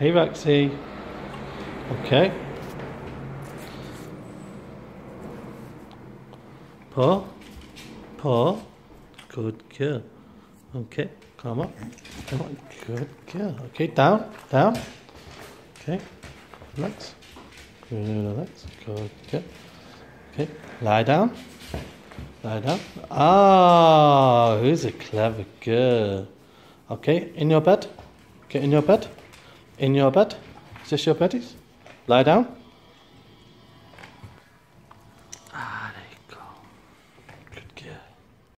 Hey, Roxy. Okay. Paw. Paw. Good girl. Okay, come on. Come on. Good girl. Okay, down. Down. Okay. Relax. Relax. Good girl. Okay, lie down. Lie down. Ah, who's a clever girl? Okay, in your bed. Get in your bed. In your bed. Is this your beddies? Lie down.